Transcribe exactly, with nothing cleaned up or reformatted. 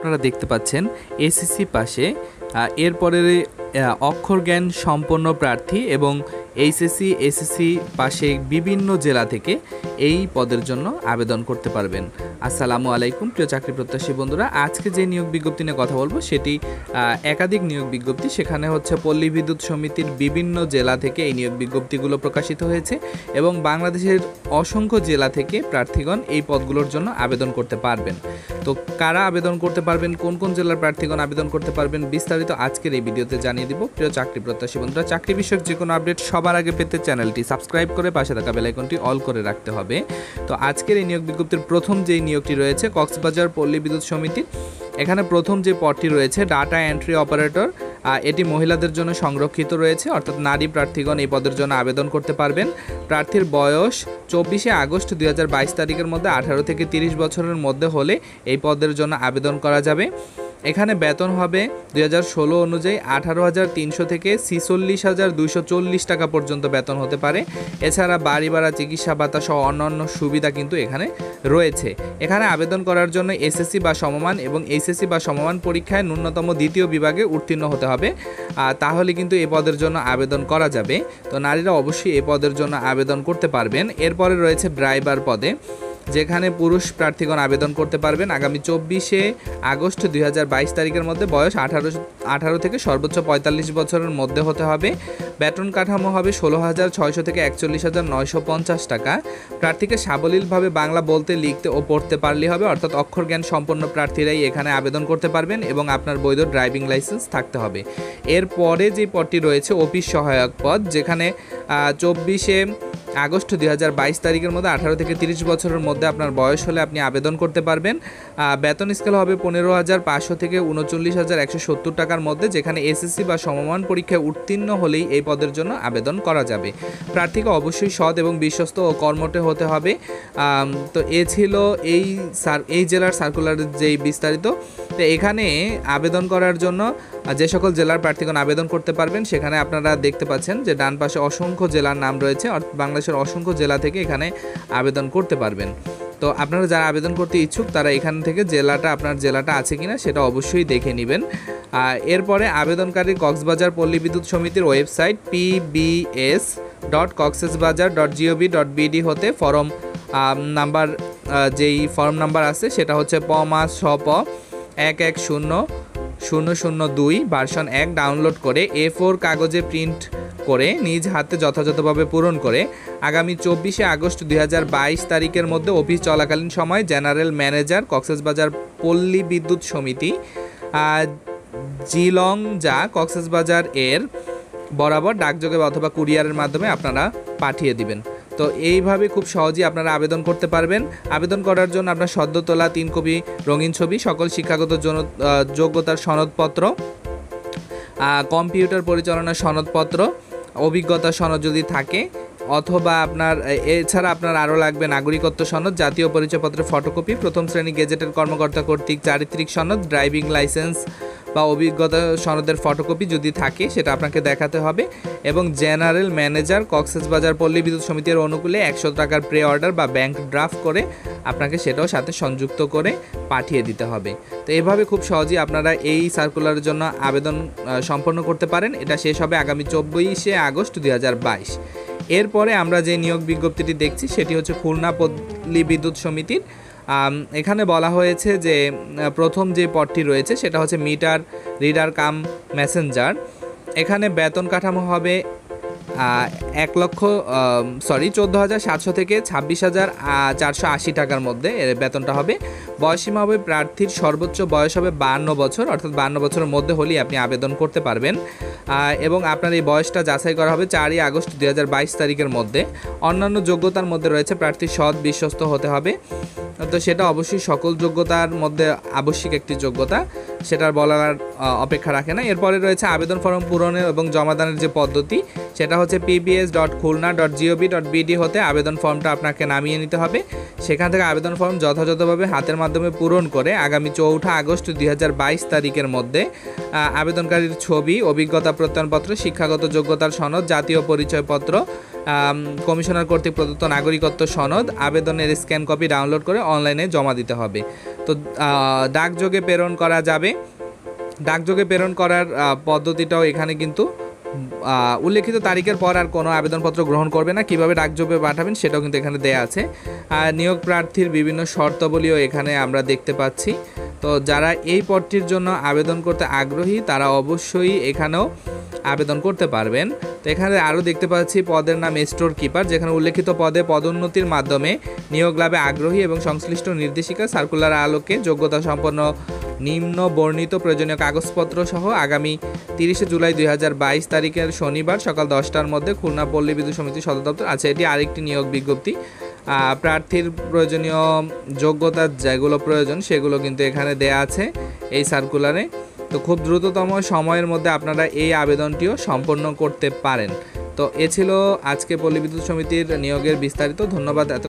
আপনারা দেখতে পাচ্ছেন এসএসসি পাশে এরপরে অক্ষর জ্ঞান সম্পন্ন প্রার্থী এবং এইচএসসি এসএসসি পাশে বিভিন্ন জেলা থেকে এই পদের জন্য আবেদন করতে পারবেন। আসসালামু আলাইকুম প্রিয় চাকরি প্রত্যাশী বন্ধুরা, আজকে যে নিয়োগ বিজ্ঞপ্তি নিয়ে কথা বলবো সেটি একাধিক নিয়োগ বিজ্ঞপ্তি। সেখানে হচ্ছে পল্লী বিদ্যুৎ সমিতির বিভিন্ন জেলা থেকে এই নিয়োগ বিজ্ঞপ্তিগুলো প্রকাশিত হয়েছে এবং বাংলাদেশের অসংখ্য জেলা থেকে প্রার্থীগণ এই পদগুলোর জন্য আবেদন করতে পারবেন। তো কারা আবেদন করতে পারবেন, কোন কোন জেলার প্রার্থীগণ আবেদন করতে পারবেন, বিস্তারিত আজকের এই ভিডিওতে জানিয়ে দিব। প্রিয় চাকরি প্রত্যাশী বন্ধুরা, চাকরি বিষয়ক যে কোনো আপডেট সবার আগে পেতে চ্যানেলটি সাবস্ক্রাইব করে পাশে থাকা বেল আইকনটি অল করে রাখতে হবে। তো আজকের এই নিয়োগ বিজ্ঞপ্তির প্রথম যেই নিয়োগটি রয়েছে কক্সবাজার পল্লী বিদ্যুৎ সমিতির, এখানে প্রথম যে পদটি রয়েছে ডাটা এন্ট্রি অপারেটর, এটি মহিলাদের জন্য সংরক্ষিত রয়েছে, অর্থাৎ নারী প্রার্থীগণ এই পদের জন্য আবেদন করতে পারবেন। প্রার্থীর বয়স চব্বিশে আগস্ট দুই হাজার বাইশ তারিখের মধ্যে আঠারো থেকে তিরিশ বছরের মধ্যে হলে এই পদের জন্য আবেদন করা যাবে। এখানে বেতন হবে দুই হাজার ষোলো অনুযায়ী আঠারো হাজার তিনশো থেকে ছিচল্লিশ হাজার দুইশো চল্লিশ টাকা পর্যন্ত বেতন হতে পারে। এছাড়া বাড়ি ভাড়া, চিকিৎসা ভাতা সহ অন্যান্য সুবিধা কিন্তু এখানে রয়েছে। এখানে আবেদন করার জন্য এসএসসি বা সমমান এবং এইচএসসি বা সমমান পরীক্ষায় ন্যূনতম দ্বিতীয় বিভাগে উত্তীর্ণ হতে হবে, তাহলে কিন্তু এই পদের জন্য আবেদন করা যাবে। তো নারীরা অবশ্যই এই পদের জন্য আবেদন করতে পারবেন। এরপরে রয়েছে ড্রাইভার পদে, যেখানে পুরুষ প্রার্থীগণ আবেদন করতে পারবেন আগামী চব্বিশে আগস্ট দুই হাজার বাইশ তারিখের মধ্যে। বয়স আঠারো আঠারো থেকে সর্বোচ্চ পঁয়তাল্লিশ বছরের মধ্যে হতে হবে। বেতন কাঠামো হবে ষোলো হাজার ছয়শো থেকে একচল্লিশ হাজার নয়শো পঞ্চাশ টাকা। প্রার্থীকে সাবলীলভাবে বাংলা বলতে, লিখতে ও পড়তে পারলেই হবে, অর্থাৎ অক্ষর জ্ঞান সম্পন্ন প্রার্থীরাই এখানে আবেদন করতে পারবেন এবং আপনার বৈধ ড্রাইভিং লাইসেন্স থাকতে হবে। এরপরে যে পদটি রয়েছে অফিস সহায়ক পদ, যেখানে চব্বিশে আগস্ট দুই হাজার বাইশ তারিখের মধ্যে আঠারো থেকে তিরিশ বছরের মধ্যে আপনার বয়স হলে আপনি আবেদন করতে পারবেন। বেতন স্কেল হবে পনেরো হাজার পাঁচশো থেকে উনচল্লিশ হাজার একশো সত্তর টাকার মধ্যে, যেখানে এসএসসি বা সমমান পরীক্ষায় উত্তীর্ণ হলেই এই পদের জন্য আবেদন করা যাবে। প্রার্থীকে অবশ্যই সৎ এবং বিশ্বস্ত ও কর্মঠে হতে হবে। তো এ ছিল এই এই জেলার সার্কুলারের যেই বিস্তারিত। তো এখানে আবেদন করার জন্য যে সকল জেলার প্রার্থীগণ আবেদন করতে পারবেন সেখানে আপনারা দেখতে পাচ্ছেন যে ডান পাশে অসংখ্য জেলার নাম রয়েছে, বাংলাদেশের অসংখ্য জেলা থেকে এখানে আবেদন করতে পারবেন। তো আপনারা যারা আবেদন করতে ইচ্ছুক তারা এখান থেকে জেলাটা আপনার জেলাটা আছে কিনা সেটা অবশ্যই দেখে নেবেন। এরপরে আবেদনকারী কক্সবাজার পল্লী বিদ্যুৎ সমিতির website P B S dot Cox's Bazar dot gov dot BD হতে ফর্ম নাম্বার, যেই ফর্ম নাম্বার আছে সেটা হচ্ছে প মা ছ প এক এক শূন্য শূন্য শূন্য দুই ভার্সন এক ডাউনলোড করে এ ফোর কাগজে প্রিন্ট করে নিজ হাতে যথাযথভাবে পূরণ করে আগামী চব্বিশে আগস্ট দুই হাজার বাইশ তারিখের মধ্যে অফিস চলাকালীন সময় জেনারেল ম্যানেজার কক্সবাজার পল্লী বিদ্যুৎ সমিতি জিলং যা কক্সবাজার এর বরাবর ডাকযোগে অথবা কুরিয়ারের মাধ্যমে আপনারা পাঠিয়ে দিবেন। তো এইভাবে খুব সহজেই আপনারা আবেদন করতে পারবেন। আবেদন করার জন্য আপনার সদ্য তোলা তিন কপি রঙিন ছবি, সকল শিক্ষাগত যোগ্যতার সনদপত্র, কম্পিউটার পরিচালনার সনদপত্র, অভিজ্ঞতা সনদ যদি থাকে, অথবা আপনার এছাড়া আপনার আরও লাগবে নাগরিকত্ব সনদ, জাতীয় পরিচয়পত্রের ফটোকপি, প্রথম শ্রেণী গেজেটের কর্মকর্তা কর্তৃক চারিত্রিক সনদ, ড্রাইভিং লাইসেন্স বা অভিজ্ঞতা সনদের ফটোকপি যদি থাকে সেটা আপনাকে দেখাতে হবে এবং জেনারেল ম্যানেজার কক্সবাজার পল্লী বিদ্যুৎ সমিতির অনুকূলে একশো টাকার প্রে অর্ডার বা ব্যাংক ড্রাফট করে আপনাকে সেটাও সাথে সংযুক্ত করে পাঠিয়ে দিতে হবে। তো এভাবে খুব সহজেই আপনারা এই সার্কুলারের জন্য আবেদন সম্পন্ন করতে পারেন। এটা শেষ হবে আগামী চব্বিশে আগস্ট দুই হাজার বাইশ। এরপরে আমরা যে নিয়োগ বিজ্ঞপ্তিটি দেখছি সেটি হচ্ছে খুলনা পল্লী বিদ্যুৎ সমিতির। এখানে বলা হয়েছে যে প্রথম যে পদটি রয়েছে সেটা হচ্ছে মিটার রিডার কাম মেসেঞ্জার। এখানে বেতন কাঠামো হবে এক লক্ষ সরি চোদ্দো হাজার সাতশো থেকে ছাব্বিশ হাজার চারশো আশি টাকার মধ্যে এর বেতনটা হবে। বয়সীমা হবে প্রার্থীর সর্বোচ্চ বয়স হবে বান্ন বছর, অর্থাৎ বান্ন বছরের মধ্যে হলেই আপনি আবেদন করতে পারবেন এবং আপনার এই বয়সটা যাচাই করা হবে চারই আগস্ট দুই হাজার বাইশ তারিখের মধ্যে। অন্যান্য যোগ্যতার মধ্যে রয়েছে প্রার্থীর সৎ বিশ্বস্ত হতে হবে, তো সেটা অবশ্যই সকল যোগ্যতার মধ্যে আবশ্যিক একটি যোগ্যতা, সেটার বলার অপেক্ষা রাখে না। এরপরে রয়েছে আবেদন ফর্ম পূরণের এবং জমাদানের যে পদ্ধতি সেটা হচ্ছে PBS dot Khulna dot gov dot BD হতে আবেদন ফর্মটা আপনাকে নামিয়ে নিতে হবে। সেখান থেকে আবেদন ফর্ম যথাযথভাবে হাতের মাধ্যমে পূরণ করে আগামী চৌঠা আগস্ট দুই হাজার বাইশ তারিখের মধ্যে আবেদনকারীর ছবি, অভিজ্ঞতা প্রত্যয়নপত্র, শিক্ষাগত যোগ্যতার সনদ, জাতীয় পরিচয়পত্র কমিশনার কর্তৃক প্রদত্ত নাগরিকত্ব সনদ আবেদনের স্ক্যান কপি ডাউনলোড করে অনলাইনে জমা দিতে হবে। তো ডাকযোগে প্রেরণ করা যাবে। ডাকযোগে প্রেরণ করার পদ্ধতিটাও এখানে কিন্তু উল্লেখিত তারিখের পর আর কোনো আবেদনপত্র গ্রহণ করবে না। কিভাবে ডাকযোগে পাঠাবেন সেটাও কিন্তু এখানে দেয়া আছে। আর নিয়োগ প্রার্থীর বিভিন্ন শর্তাবলীও এখানে আমরা দেখতে পাচ্ছি। তো যারা এই পদটির জন্য আবেদন করতে আগ্রহী তারা অবশ্যই এখানেও আবেদন করতে পারবেন। তো এখানে আরও দেখতে পাচ্ছি পদের নাম স্টোর কিপার, যেখানে উল্লেখিত পদে পদোন্নতির মাধ্যমে নিয়োগ লাভে আগ্রহী এবং সংশ্লিষ্ট নির্দেশিকা সার্কুলার আলোকে যোগ্যতা সম্পন্ন নিম্ন বর্ণিত প্রয়োজনীয় কাগজপত্র সহ আগামী তিরিশে জুলাই দুই হাজার বাইশ তারিখের শনিবার সকাল দশটার মধ্যে খুলনা পল্লী বিদ্যুৎ সমিতি সদর দপ্তর। আচ্ছা, এটি আরেকটি নিয়োগ বিজ্ঞপ্তি। প্রার্থীর প্রয়োজনীয় যোগ্যতা যেগুলো প্রয়োজন সেগুলো কিন্তু এখানে দেয়া আছে এই সার্কুলারে। তো খুব দ্রুততম সময়ের মধ্যে আপনারা এই আবেদনটিও সম্পন্ন করতে পারেন। তো এ ছিল আজকে পল্লী বিদ্যুৎ সমিতির নিয়োগের বিস্তারিত। ধন্যবাদ।